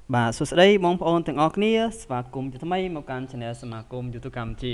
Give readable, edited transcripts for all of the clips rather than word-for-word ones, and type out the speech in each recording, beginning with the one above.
បាទសួស្តីបងប្អូនទាំងអស់គ្នាស្វាគមន៍ជាថ្មីមកកាន់ Channel សមាគម YouTube កម្ពុជា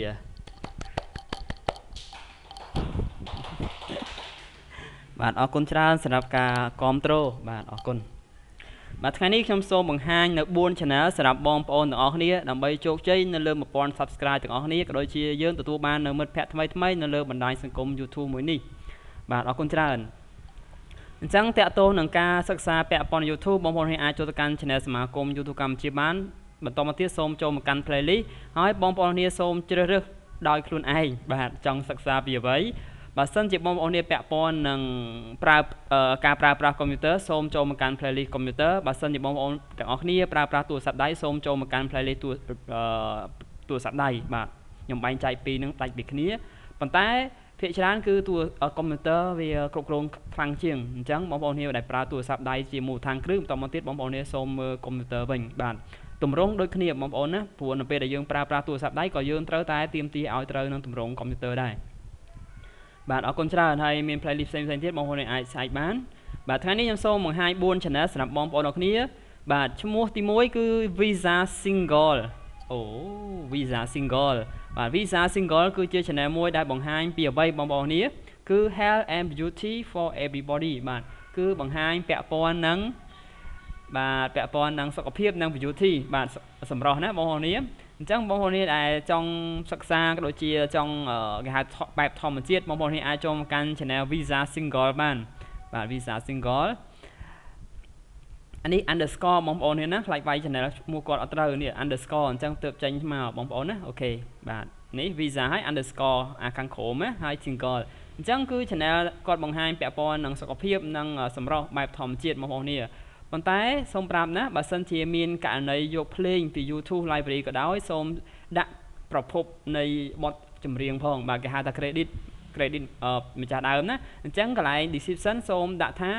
បាទអរគុណច្រើនសម្រាប់ការគាំទ្របាទអរគុណបាទថ្ងៃនេះខ្ញុំសូមបង្ហាញនៅ4 Channel សម្រាប់បងប្អូនទាំងអស់គ្នាដើម្បីជោគជ័យនៅលើ 1000 Subscribe ទាំងអស់គ្នាក៏ដូចជាយើងទទួលបាននៅមិត្តភ័ក្តិថ្មីៗនៅលើបណ្ដាញសង្គម YouTube មួយនេះបាទអរគុណច្រើនអញ្ចឹងតកតោនឹងការសិក្សាពាក់ព័ន្ធ YouTube បងប្អូនអាចចូលទៅកាន់ Channel សមាគម YouTube កម្ពុជាបានបន្តមកទៀតសូមចូលមកកាន់ Playlist ហើយបងប្អូនគ្នាសូមជ្រើសរើសដោយខ្លួនឯងបាទចង់សិក្សាពីអ្វីបើសិនជាបងប្អូនគ្នាពាក់ព័ន្ធនឹងការប្រើប្រាស់ Computer សូមចូលមកកាន់ Playlist Computer បើសិនជាបងប្អូនទាំងអស់គ្នាប្រើប្រាស់ទូរស័ព្ទដៃសូមចូលមកកាន់ Playlist ទូរស័ព្ទដៃបាទខ្ញុំបែងចែកពីរនឹងដាច់ពីគ្នាប៉ុន្តែភាគច្រើនគឺទូកុំព្យូទ័រវាគ្រប់គ្រងខ្លាំងជាងអញ្ចឹងបងប្អូនគ្នាដែលប្រើទូរស័ព្ទដៃជាមូលដ្ឋានគ្រឹះបន្តមកទៀតបងប្អូនគ្នាសូមមើលកុំព្យូទ័រវិញបាទទម្រង់ដូចគ្នាបងប្អូនណាព្រោះនៅពេលដែលយើងប្រើប្រាស់ទូរស័ព្ទដៃក៏យើងត្រូវតែទាមទារឲ្យត្រូវនឹងទម្រង់កុំព្យូទ័រដែរបាទអរគុណច្រើនហើយមាន playlist ផ្សេងៗទៀតបងប្អូនអាចសាកបានបាទថ្ងៃនេះខ្ញុំសូមបង្ហាញ4 channel សម្រាប់បងប្អូនអរគ្នាបាទឈ្មោះទី1គឺ Visa Single អូ Visa Single បាទ Visa Single គឺជា channel មួយដែលបង្ហាញពីអ្វីបងប្អូនគ្នាគឺ Health and Beauty for Everybody បាទគឺបង្ហាញពាក់ព័ន្ធនឹងបាទពាក់ព័ន្ធនឹងសុខភាពនិង beauty បាទសម្រស់ណាបងប្អូនគ្នាអញ្ចឹងបងប្អូនគ្នាដែលចង់សិក្សាក៏ដូចជាចង់គេហៅបែបធម្មជាតិបងប្អូនគ្នាអាចចូលមកកាន់ channel Visa Single បានបាទ Visa Single អានេះ underscore បងប្អូននេះណាខ្លាចវាយ channel ឈ្មោះគាត់អត់ត្រូវនេះ underscore អញ្ចឹងទើបចេញមកបងប្អូនណាអូខេបាទនេះ visa ហើយ underscore អាខាងក្រោមណាហើយ single អញ្ចឹងគឺ channel គាត់បង្ហាញពាក់ព័ន្ធនឹងសុខភាពនិងសម្រស់បែបធម្មជាតិបងប្អូននេះប៉ុន្តែសូមប្រាប់ណាបើសិនជាមានករណីយកភ្លេងពី YouTube library ក៏ដោយសូមដាក់ប្រភពនៃបទចម្រៀងផងបាទគេហៅថា credit ម្ចាស់ដើមណាអញ្ចឹងកន្លែង description សូមដាក់ថា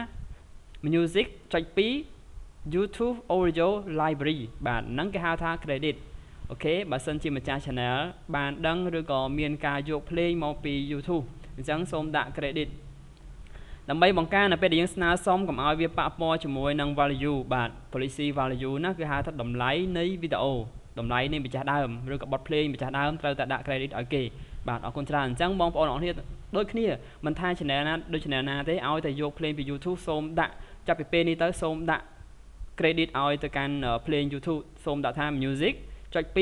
music ចុច2 YouTube Audio Library បាទហ្នឹងគេហៅថា credit អូខេបើសិនជាម្ចាស់ channel បានដឹងឬក៏មានការយកភ្លេងមកពី YouTube អញ្ចឹងសូមដាក់ credit ដើម្បីបង្ការនៅពេលដែលយើងស្នើសុំកុំឲ្យវាប៉ះពាល់ជាមួយនឹង value បាទ policy value ណាគឺហៅថាតម្លៃនៃវីដេអូតម្លៃនៃម្ចាស់ដើមឬក៏បទភ្លេងម្ចាស់ដើមត្រូវតែដាក់ credit ឲ្យគេបាទអរគុណច្រើនអញ្ចឹងបងប្អូនអរគ្នាដូចគ្នាមិនថា channel ណាដូច channel ណាទេឲ្យតែយកភ្លេងពី YouTube សូមដាក់ចាប់ពីពេលនេះទៅសូមដាក់ credit ឲ្យទៅកាន់ភ្លេង YouTube សូមដាក់ថា music ចុច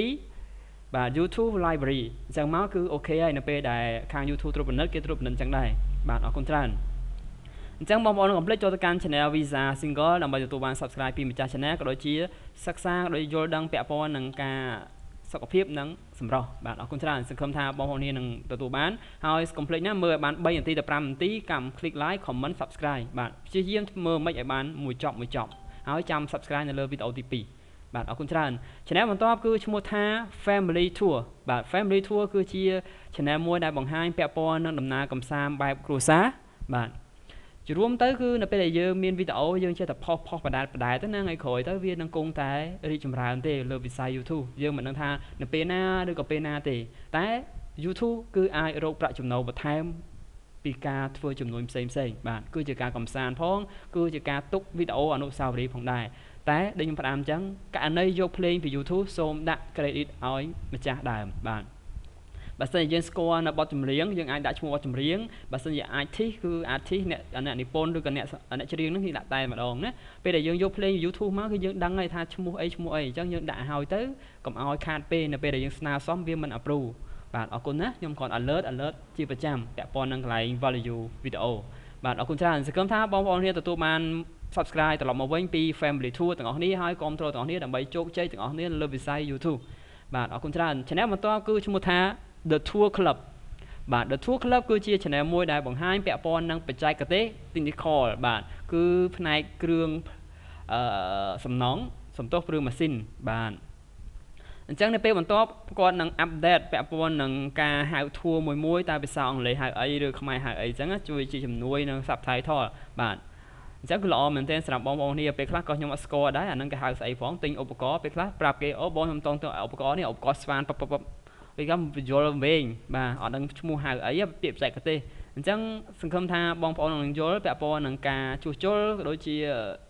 2បាទ YouTube library អញ្ចឹងមកគឺអូខេហើយនៅពេលដែលខាង YouTube ត្រួតពិនិត្យគេត្រួតពិនិត្យអញ្ចឹងដែរបាទអរគុណច្រើនអញ្ចឹងបងប្អូនកុំភ្លេចចូលទៅកាន់ channel Visa Single ដើម្បីទទួលបាន subscribe ពីម្ចាស់ channel ក៏ដូចជាសិក្សាក៏ដូចយល់ដឹងពាក់ព័ន្ធនឹងការសុខភាពនិងសម្រស់បាទអរគុណច្រើនសង្ឃឹមថាបងប្អូននេះនឹងទទួលបានហើយកុំភ្លេចណាមើលឲ្យបាន3នាទីទៅ5នាទីកម្ម click like comment subscribe បាទព្យាយាមមើលមិនឲ្យបានមួយចប់ហើយចាំ subscribe នៅលើវីដេអូទី2បាទអរគុណច្រើន channel បន្ទាប់គឺឈ្មោះថា Family Tour បាទ Family Tour គឺជា channel មួយដែលបង្ហាញពាក់ព័ន្ធនឹងដំណើរកម្សាន្តបែបគ្រួសារបាទជារួមទៅគឺនៅពេលដែលយើងមានវីដេអូយើងចេះតែផុសបដាទៅណាថ្ងៃក្រោយទៅវានឹងគង់តែរីកចម្រើនទេលើវិស័យ YouTube យើងមិនដឹងថានៅពេលណាឬក៏ពេលណាទេតែ YouTube គឺអាចរកប្រាក់ចំណូលបន្ថែមពីការធ្វើចំនួនផ្សេងបាទគឺជាការកំសាន្តផងគឺជាការទុកវីដេអូអនុស្សាវរីយ៍ផងដែរតែដូចខ្ញុំផ្ដាំអញ្ចឹងករណីយកភ្លេងពី YouTube សូមដាក់ credit ឲ្យម្ចាស់ដើមបាទបើសិនជាយើងស្គាល់នៅបទចម្រៀងយើងអាចដាក់ឈ្មោះបទចម្រៀងបើសិនជា artist គឺ artist អ្នកនិពន្ធឬក៏អ្នកច្រៀងហ្នឹងគឺដាក់តែម្ដងណាពេលដែលយើងយកភ្លេង YouTube មកគឺយើងដឹងហើយថាឈ្មោះអីអញ្ចឹងយើងដាក់ឲ្យទៅកុំឲ្យខាតពេលនៅពេលដែលយើងស្នើសុំវាមិន approve បាទអរគុណណាខ្ញុំគាត់ alert ជាប្រចាំពាក់ព័ន្ធនឹងកន្លែង value វីដេអូបាទអរគុណច្រើនសង្ឃឹមថាបងប្អូនគ្នាទទួលបាន subscribe ត្រឡប់មកវិញពី Family Tour ទាំងអស់គ្នាហើយគាំទ្រទាំងអស់គ្នាដើម្បីជោគជ័យទាំងអស់គ្នាលើវិស័យ YouTube បាទអរគុណច្រើន channel បន្តគឺឈ្មោះថា The Tour Club បាទ The Tour Club គឺជា channel មួយដែលបង្ហាញពាក់ព័ន្ធនឹងបច្ចេកទេស technical បាទគឺផ្នែកគ្រឿងសំណង់សំទោសគ្រឿងម៉ាស៊ីនបាទអញ្ចឹងនៅពេលបន្ទាប់គាត់នឹង update ពាក់ព័ន្ធនឹងការហៅ tour មួយតែភាសាអង់គ្លេសហៅអីឬខ្មែរហៅអីអញ្ចឹងជួយជាជំនួយនឹង subtitle បាទអញ្ចឹងគឺល្អមែនទែនសម្រាប់បងប្អូនគ្នាពេលខ្លះក៏ខ្ញុំអត់ស្គាល់ដែរអាហ្នឹងគេហៅស្អីផងទិញឧបករណ៍ពេលខ្លះប្រាប់គេអូបងខ្ញុំតង់ទៅឧបករណ៍នេះឧបករណ៍ស្វានពពីកំបញ្យល់វិញបាទអត់ដឹងឈ្មោះហៅអីពាក្យបច្ចេកទេសអញ្ចឹងសង្ឃឹមថាបងប្អូននឹងយល់ពាក់ព័ន្ធនឹងការជួសជុលក៏ដូចជា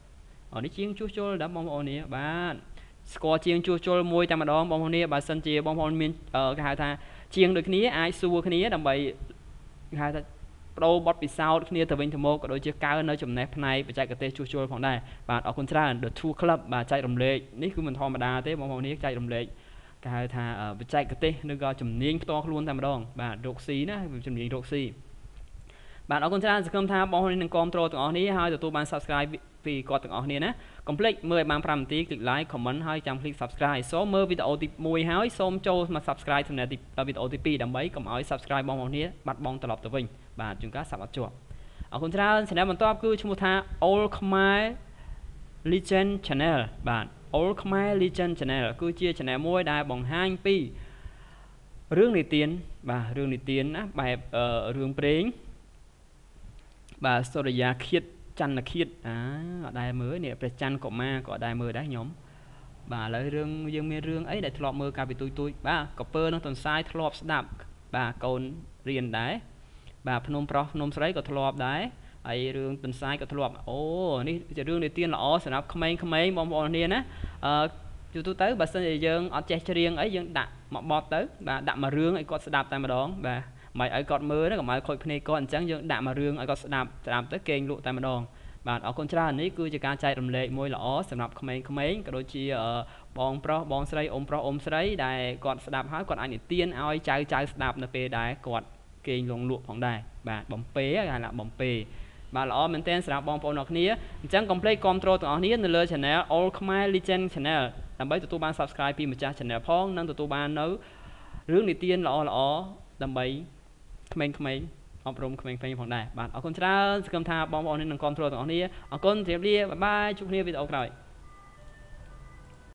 នេះជាងជួសជុលដល់បងប្អូននេះបាទស្គាល់ជាងជួសជុលមួយតែម្ដងបងប្អូននេះបើសិនជាបងប្អូនមានគេហៅថាជាងដូចគ្នាអាចសួរគ្នាដើម្បីគេហៅថា ប្រូបទពិសោធន៍គ្នាទៅវិញទៅមកក៏ដូចជាកើននៅចំណេះផ្នែកបច្ចេកទេសជួសជុលផងដែរបាទអរគុណច្រើន The Two Club បាទចែករំលែកនេះគឺមិនធម្មតាទេបងប្អូននេះចែករំលែកគេហៅថាបច្ចេកទេសឬក៏ជំនាញផ្ទាល់ខ្លួនតែម្ដងបាទរកស៊ីណាជំនាញរកស៊ីបាទអរគុណច្រើនសង្ឃឹមថាបងប្អូននឹងគាំទ្រទាំងអស់នេះហើយទទួលបាន Subscribe ពីគាត់ទាំងអស់គ្នាណាកុំភ្លេចមើលឲ្យបាន5នាទី click like comment ហើយចាំ click subscribe សូមមើលវីដេអូទី1ហើយសូមចូលមក subscribe ទៅវីដេអូទី2ដើម្បីកុំឲ្យ subscribe បងប្អូនគ្នាបាត់បង់ត្រឡប់ទៅវិញបាទជួនកាលសាប់អត់ជាប់អរគុណច្រើន channel បន្ទាប់គឺឈ្មោះថា All Khmer Legend Channel បាទ All Khmer Legend Channel គឺជា channel មួយដែលបង្ហាញពីរឿងនិទានបាទរឿងនិទានណាបែបរឿងព្រេងបាទសូរិយាឃាតចន្ទឃាតអត់ដែរមើលនេះព្រះច័ន្ទកុមារក៏អត់ដែរមើលដែរខ្ញុំបាទឥឡូវរឿងយើងមានរឿងអីដែលធ្លាប់មើលកាលពីទូចបាទកពើនឹងទន្សាយធ្លាប់ស្ដាប់បាទកូនរៀនដែរបាទភ្នំប្រុសភ្នំស្រីក៏ធ្លាប់ដែរហើយរឿងទន្សាយក៏ធ្លាប់អូនេះជារឿងនិទានល្អសម្រាប់ក្មេងៗបងប្អូនគ្នាណាទូទៅបើសិនជាយើងអត់ចេះច្រៀងអីយើងដាក់មកបទទៅបាទដាក់មករឿងឲ្យគាត់ស្ដាប់តែម្ដងបាទមិនឲ្យគាត់មើលទេកុំឲ្យខូចភ្នែកគាត់អញ្ចឹងយើងដាក់មករឿងឲ្យគាត់ស្ដាប់ទៅគេងលក់តែម្ដងបាទអរគុណច្រើននេះគឺជាការចែករំលែកមួយល្អសម្រាប់ក្មេងៗក៏ដូចជាបងប្រុសបងស្រីអ៊ំប្រុសអ៊ំស្រីដែលគាត់ស្ដាប់ហើយគាត់អាចនិទានឲ្យចៅស្ដាប់នៅពេលដែលគាត់គេងលងលក់ផងដែរបាទបំពេគេហៅថាបំពេបាទល្អមែនទែនសម្រាប់បងប្អូនអរគ្នាអញ្ចឹងកុំភ្លេចគាំទ្រទាំងអស់គ្នានៅលើ channel All Khmer Legend Channel ដើម្បីទទួលបាន subscribe ពីម្ចាស់ channel ផងនិងទទួលបាននៅរឿងនិទានល្អដើម្បីក្មេងៗអប់រំក្មេងៗផងដែរបាទអរគុណច្រើនសង្ឃឹមថាបងប្អូននឹងគាំទ្រទាំងអស់គ្នាអរគុណជម្រាបលាបាយបាយជួបគ្នាវីដេអូក្រោយ